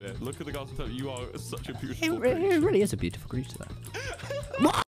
Look at the glass of totem. You are such a beautiful It creature. really is a beautiful creature, though.